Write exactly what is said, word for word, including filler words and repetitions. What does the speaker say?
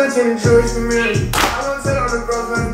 change the choice for me. I don't tell all the girls